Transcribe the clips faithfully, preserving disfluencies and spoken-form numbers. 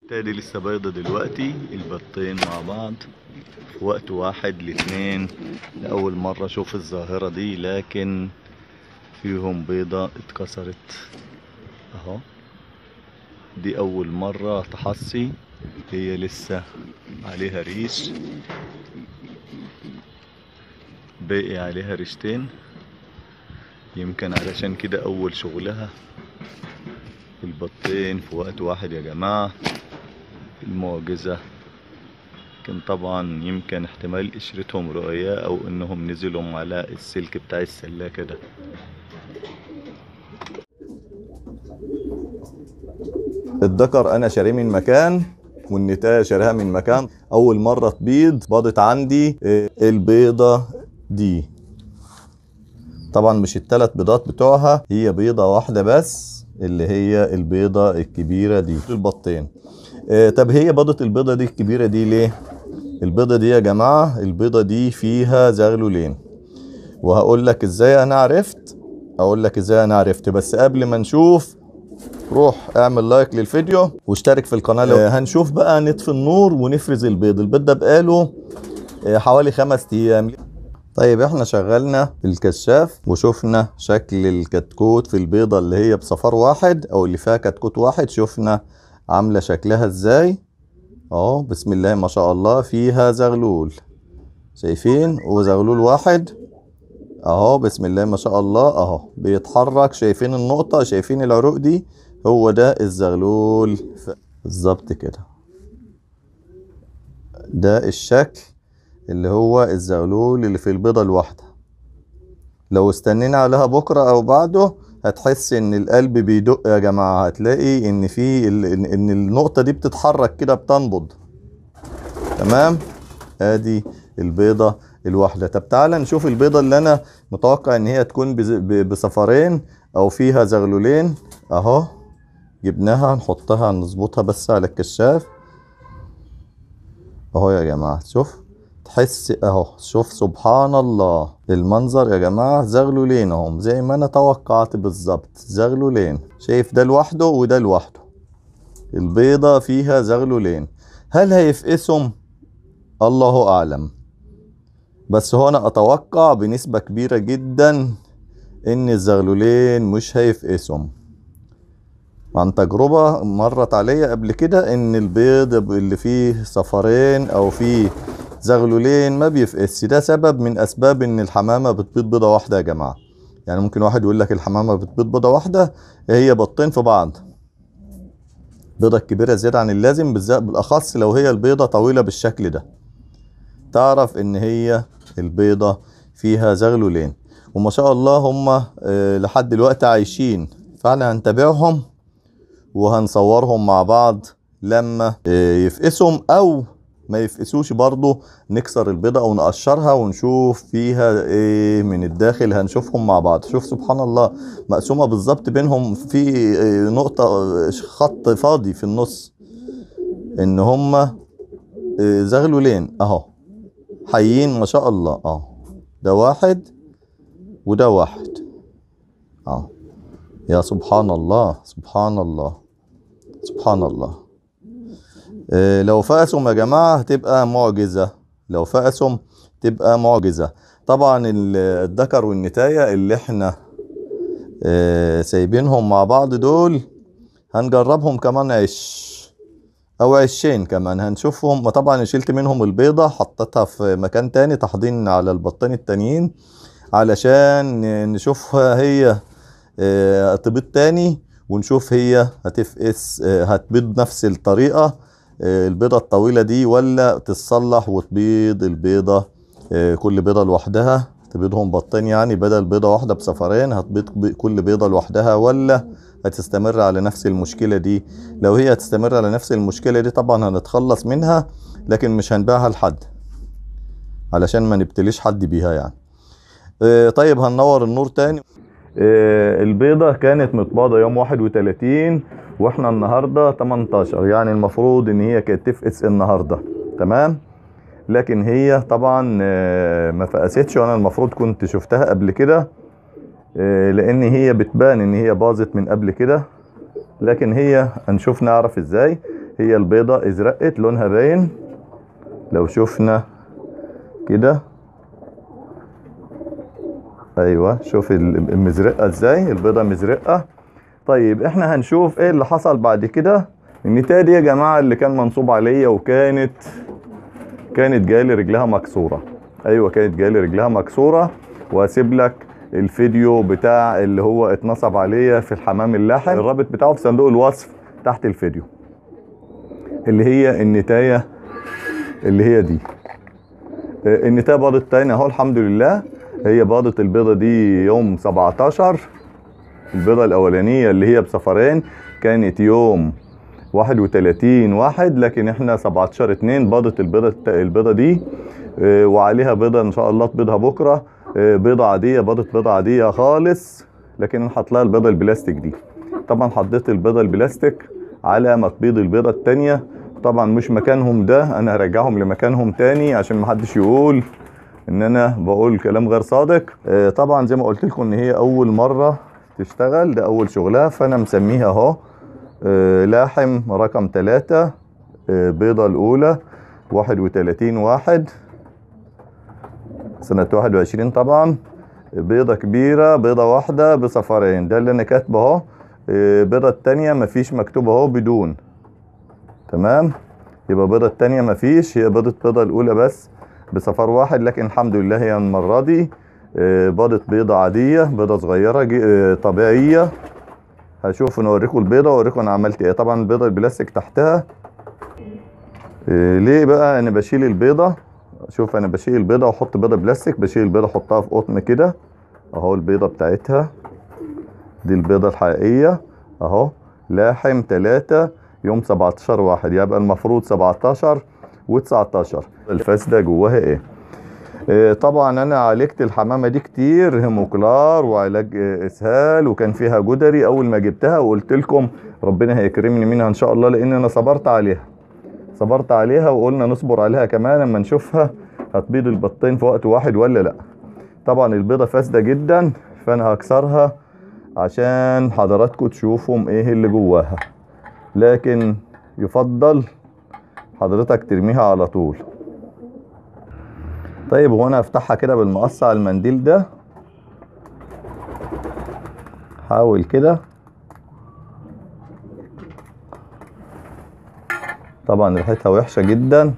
دي لسه بيضة دلوقتي، البطين مع بعض في وقت واحد الاتنين. لأول مرة اشوف الظاهرة دي، لكن فيهم بيضة اتكسرت اهو. دي اول مرة تحصي، هي لسه عليها ريش، باقي عليها ريشتين، يمكن علشان كده اول شغلها. البطين في وقت واحد يا جماعة، المعجزة. لكن طبعا يمكن احتمال قشرتهم رقيقة او انهم نزلوا على السلك بتاع السلاكة ده. الذكر انا شاريه من مكان، والنتاية شاريها من مكان. اول مرة تبيض باضت عندي البيضة دي. طبعا مش الثلاث بيضات بتوعها، هي بيضة واحدة بس اللي هي البيضة الكبيرة دي. البطين اه طب هي بيضة البيضة دي الكبيرة دي ليه؟ البيضة دي يا جماعة، البيضة دي فيها زغلولين، وهقول لك ازاي انا عرفت. اقول لك ازاي انا عرفت، بس قبل ما نشوف روح اعمل لايك للفيديو واشترك في القناة. لو آه هنشوف بقى نطفي النور ونفرز البيض. البيض ده بقاله آه حوالي خمس ايام. طيب احنا شغلنا الكشاف وشوفنا شكل الكتكوت في البيضة اللي هي بصفار واحد او اللي فيها كتكوت واحد. شوفنا عاملة شكلها ازاي اهو. بسم الله ما شاء الله، فيها زغلول، شايفين؟ وزغلول واحد اهو. بسم الله ما شاء الله اهو بيتحرك. شايفين النقطة؟ شايفين العروق دي؟ هو ده الزغلول بالظبط كده. ده الشكل اللي هو الزغلول اللي في البيضة الواحدة. لو استنينا عليها بكرة او بعده هتحس ان القلب بيدق يا جماعة. هتلاقي ان في ان النقطة دي بتتحرك كده، بتنبض. تمام، ادي البيضة الواحدة. طب تعالى نشوف البيضة اللي انا متوقع ان هي تكون بصفرين او فيها زغلولين اهو. جبناها نحطها نظبطها بس على الكشاف اهو يا جماعة. شوف تحس اهو، شوف سبحان الله المنظر يا جماعة. زغلولين اهم زي ما انا توقعت بالظبط، زغلولين. شايف ده لوحده وده لوحده، البيضة فيها زغلولين. هل هيفقسهم؟ الله اعلم، بس هو انا اتوقع بنسبة كبيرة جدا ان الزغلولين مش هيفقسهم، عن تجربة مرت عليا قبل كده ان البيض اللي فيه صفرين او فيه زغلولين ما بيفقسش. ده سبب من اسباب ان الحمامة بتبيض بيضة واحدة يا جماعة. يعني ممكن واحد يقول لك الحمامة بتبيض بيضة واحدة، هي بيضتين في بعض. بيضة كبيرة زيادة عن اللازم، بالاخص لو هي البيضة طويلة بالشكل ده، تعرف ان هي البيضة فيها زغلولين. وما شاء الله هم لحد دلوقتي عايشين. فعلا هنتابعهم وهنصورهم مع بعض لما يفقسهم او ما يفقسوش. برضو نكسر البيضة او نقشرها ونشوف فيها ايه من الداخل. هنشوفهم مع بعض. شوف سبحان الله، مقسومة بالظبط بينهم في نقطة خط فاضي في النص، ان هم زغلولين اهو حيين ما شاء الله اهو. ده واحد وده واحد اهو. يا سبحان الله سبحان الله سبحان الله. إيه لو فقسهم يا جماعة هتبقى معجزة. لو فقسهم تبقى معجزة. طبعا الذكر والنتاية اللي احنا إيه سايبينهم مع بعض دول هنجربهم كمان عش او عشين كمان، هنشوفهم. طبعا شلت منهم البيضة حطيتها في مكان تاني تحضين على البطين التانيين علشان نشوفها هي اه تبيض تاني، ونشوف هي هتفقس اه هتبيض نفس الطريقة اه البيضة الطويلة دي، ولا تتصلح وتبيض البيضة اه كل بيضة لوحدها. تبيضهم بطين يعني، بدل بيضة واحدة بصفرين هتبيض كل بيضة لوحدها، ولا هتستمر على نفس المشكلة دي. لو هي هتستمر على نفس المشكلة دي طبعا هنتخلص منها، لكن مش هنبيعها لحد علشان ما نبتليش حد بيها يعني. اه طيب هننور النور تاني. اه البيضة كانت متباضة يوم واحد وتلاتين واحنا النهاردة تمنتاشر، يعني المفروض ان هي كانت تفقس النهاردة. تمام، لكن هي طبعا اه ما فقستش، وانا المفروض كنت شفتها قبل كده لان هي بتبان ان هي باظت من قبل كده. لكن هي هنشوف نعرف ازاي. هي البيضة ازرقت لونها باين لو شفنا كده. ايوه شوف المزرقة ازاي، البيضة مزرقة. طيب احنا هنشوف ايه اللي حصل بعد كده. النتاية دي يا جماعة اللي كان منصوب عليا وكانت كانت جايلي رجلها مكسورة. ايوه كانت جايلي رجلها مكسورة. وهسيب لك الفيديو بتاع اللي هو اتنصب عليا في الحمام اللاحم، الرابط بتاعه في صندوق الوصف تحت الفيديو. اللي هي النتاية اللي هي دي. النتاية باضت تاني اهو الحمد لله. هي باضت البيضة دي يوم سبعتاشر. البيضة الاولانية اللي هي بصفرين كانت يوم واحد وتلاتين واحد، لكن احنا سبعتاشر اتنين باضت البيضة البيضة دي. وعليها بيضة ان شاء الله تبيضها بكرة. بيضة عادية، باضت بيضة عادية خالص، لكن انا حاط لها البيضة البلاستيك دي. طبعا حطيت البيضة البلاستيك على مقبيض البيضة التانية. طبعا مش مكانهم ده، انا هرجعهم لمكانهم تاني عشان محدش يقول ان انا بقول كلام غير صادق. طبعا زي ما قلت لكم ان هي اول مرة تشتغل، ده اول شغلها، فانا مسميها اهو لاحم رقم تلاتة. بيضة الاولى واحد وتلاتين واحد سنة واحد وعشرين. طبعا بيضة كبيرة، بيضة واحدة بصفرين، ده اللي انا كاتبه اهو. بيضة التانية مفيش مكتوب اهو بدون. تمام، يبقى بيضة التانية مفيش، هي بيضة بيضة الاولى بس بصفر واحد. لكن الحمد لله هي المرة دي بيضة بيضة عادية، بيضة صغيرة طبيعية. هشوف نوريكم البيضة واوريكم انا عملت ايه. طبعا البيضة البلاستيك تحتها. ليه بقى انا بشيل البيضة؟ شوف انا بشيل البيضة واحط بيضة بلاستيك، بشيل البيضة احطها في قطن كده اهو. البيضة بتاعتها دي البيضة الحقيقية اهو. لاحم تلاتة يوم سبعتاشر واحد، يبقى المفروض سبعتاشر وتسعتاشر. الفاسدة جواها ايه؟ اه طبعا انا عالجت الحمامة دي كتير، هيموكلار وعلاج اسهال، وكان فيها جدري اول ما جبتها، وقلت لكم ربنا هيكرمني منها ان شاء الله، لان انا صبرت عليها صبرت عليها وقلنا نصبر عليها كمان اما نشوفها هتبيض البطين في وقت واحد ولا لا. طبعا البيضة فاسدة جدا، فانا هكسرها عشان حضراتكم تشوفوا ايه اللي جواها، لكن يفضل حضرتك ترميها على طول. طيب وانا افتحها كده بالمقص على المنديل ده، حاول كده. طبعا ريحتها وحشة جدا،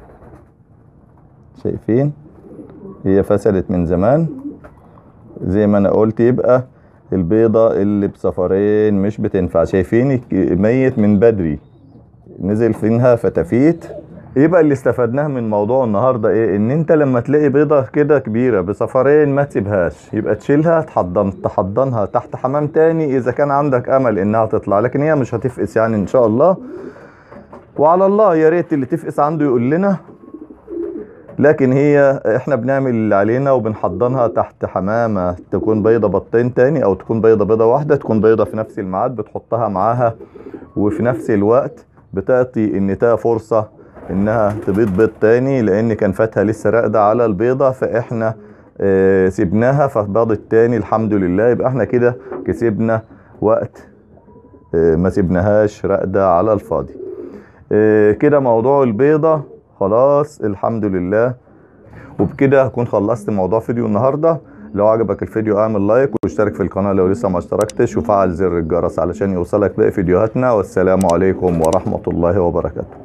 شايفين هي فسدت من زمان زي ما انا قلت. يبقى البيضة اللي بصفرين مش بتنفع، شايفين ميت من بدري، نزل فيها فتافيت. يبقى اللي استفدناه من موضوع النهاردة ايه؟ ان انت لما تلاقي بيضة كده كبيرة بصفرين ما تسيبهاش، يبقى تشيلها تحضن تحضنها تحت حمام تاني اذا كان عندك امل انها تطلع، لكن هي مش هتفقس يعني ان شاء الله. وعلى الله يا ريت اللي تفقس عنده يقول لنا، لكن هي احنا بنعمل اللي علينا وبنحضنها تحت حمامة تكون بيضة بطين تاني، او تكون بيضة بيضة واحدة، تكون بيضة في نفس الميعاد بتحطها معاها، وفي نفس الوقت بتعطي النتاية فرصة انها تبيض بيض تاني، لان كان فاتها لسه راقدة على البيضة، فاحنا اه سيبناها فباضت تاني الحمد لله. يبقى احنا كده كسبنا وقت، اه ما سيبناهاش راقدة على الفاضي. اه كده موضوع البيضة خلاص الحمد لله. وبكده هكون خلصت موضوع فيديو النهاردة. لو عجبك الفيديو اعمل لايك واشترك في القناة لو لسه ما اشتركتش، وفعل زر الجرس علشان يوصلك باقي فيديوهاتنا. والسلام عليكم ورحمة الله وبركاته.